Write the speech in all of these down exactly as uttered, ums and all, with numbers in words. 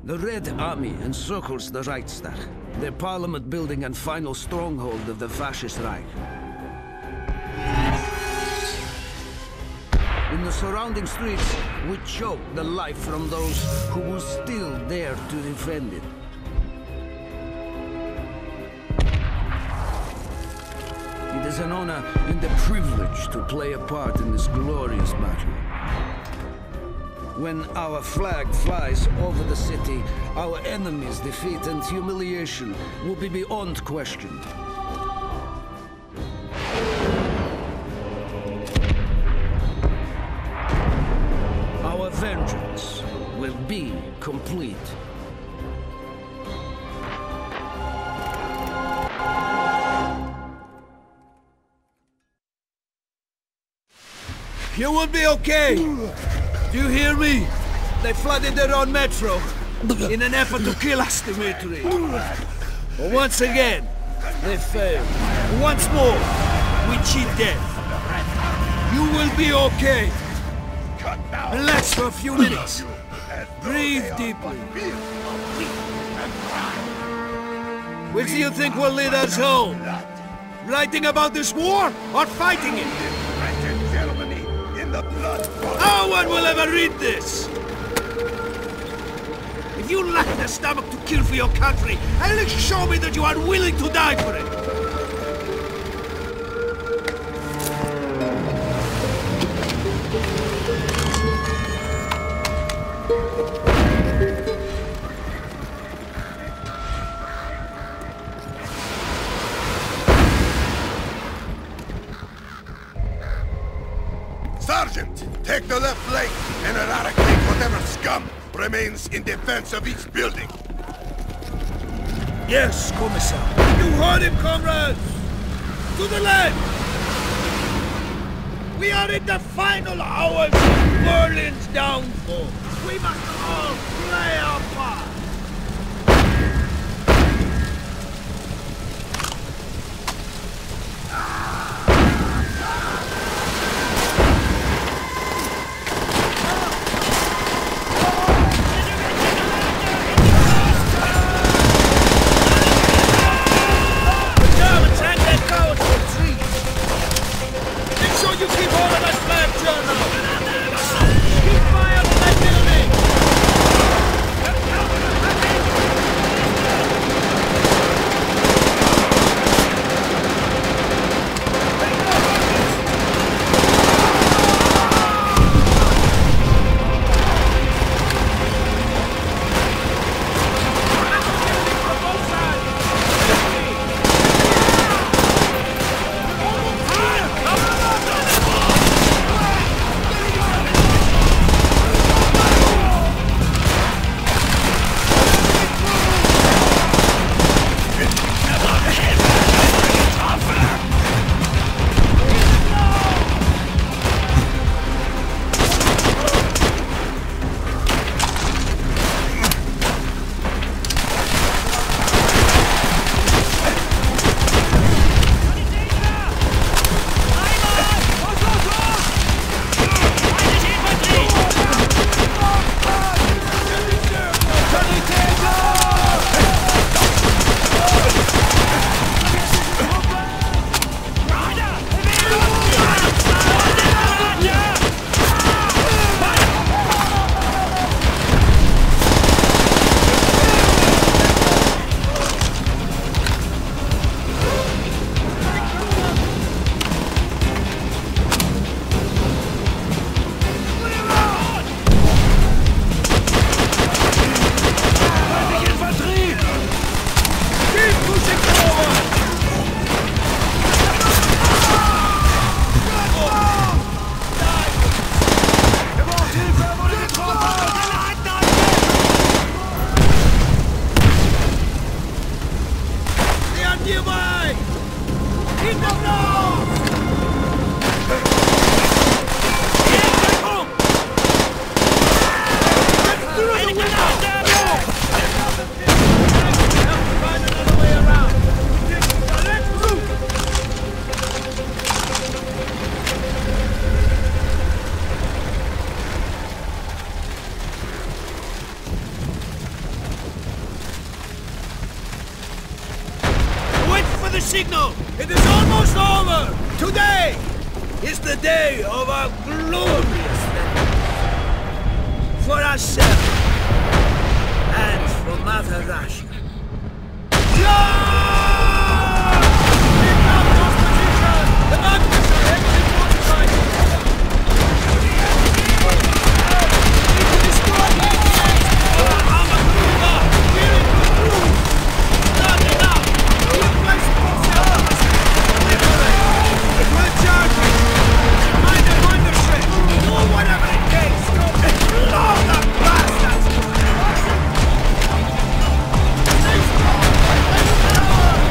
The Red Army encircles the Reichstag, the parliament building and final stronghold of the fascist Reich. In the surrounding streets, we choke the life from those who will still dare to defend it. It is an honor and a privilege to play a part in this glorious battle. When our flag flies over the city, our enemies' defeat and humiliation will be beyond question. Our vengeance will be complete. You will be okay! Do you hear me? They flooded their own metro in an effort to kill us, Dimitri. But once again, they failed. Once more, we cheat death. You will be okay. Relax for a few minutes. Breathe deeply. Which do you think will lead us home? Writing about this war or fighting it? No one will ever read this! If you lack the stomach to kill for your country, at least show me that you are willing to die for it! Sergeant, take the left flank and eradicate whatever scum remains in defense of each building. Yes, Commissar. You heard him, comrades! To the left! We are in the final hours of Berlin's downfall. We must all play our part. signal! It is almost over! Today is the day of our glorious vengeance. For ourselves and for Mother Russia. The Magnus are heavily fortified! Need to destroy the enemy! Amakuba! Here it goes! Not enough! Replace yourself! Liberate! We're charging! Find a wondership! Do whatever it takes to explode the bastards! Stay strong! Stay strong!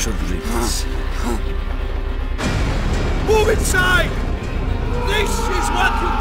wretched riddance. Move inside! This is what you